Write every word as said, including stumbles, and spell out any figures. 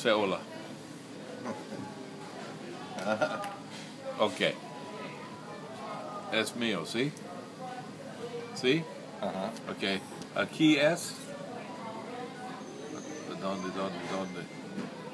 say hola. Okay. Es mío, ¿sí? ¿Sí? Ajá. Okay. Aquí es. ¿Dónde, dónde, dónde?